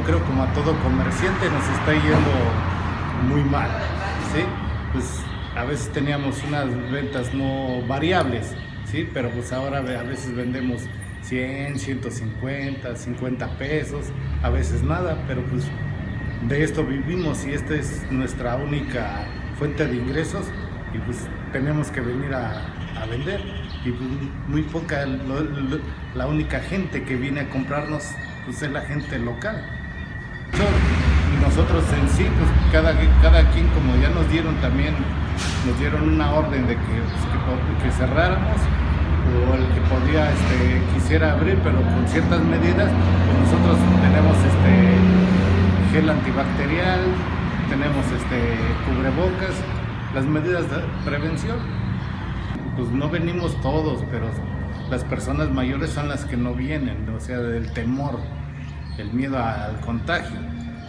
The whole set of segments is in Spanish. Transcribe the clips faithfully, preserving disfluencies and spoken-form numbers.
creo como a todo comerciante nos está yendo muy mal, ¿sí? Pues a veces teníamos unas ventas no variables, ¿sí? Pero pues ahora a veces vendemos cien, ciento cincuenta, cincuenta pesos, a veces nada, pero pues de esto vivimos y esta es nuestra única fuente de ingresos y pues tenemos que venir a, a vender y pues muy poca, lo, lo, la única gente que viene a comprarnos pues es la gente local. Nosotros en sí, pues cada, cada quien, como ya nos dieron también, nos dieron una orden de que, pues, que, que cerráramos, o el que podía, este, quisiera abrir, pero con ciertas medidas, pues nosotros tenemos este gel antibacterial, tenemos este cubrebocas, las medidas de prevención. Pues no venimos todos, pero las personas mayores son las que no vienen, o sea, del temor, el miedo al contagio.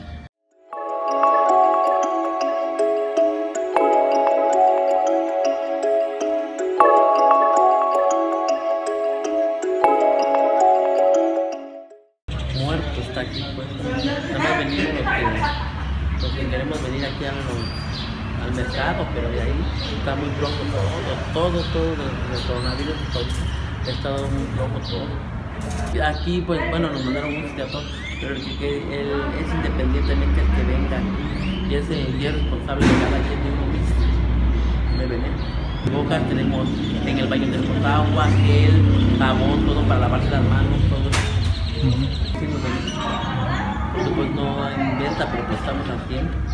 Muerto está aquí, pues. Nada más venimos los que, los que queremos venir aquí al, al mercado, pero de ahí está muy flojo todo, todo, todo, el coronavirus, todo, está muy flojo todo. Aquí, pues, bueno, nos mandaron un teatro, pero el que, el, es independientemente el que venga y es, y es responsable de cada quien de uno mismo, de venir. Bocas tenemos, en el baño tenemos agua, gel, jabón, todo para lavarse las manos, todo. Uh-huh. Sí, nos venimos. Pues no en venta, pero pues estamos haciendo.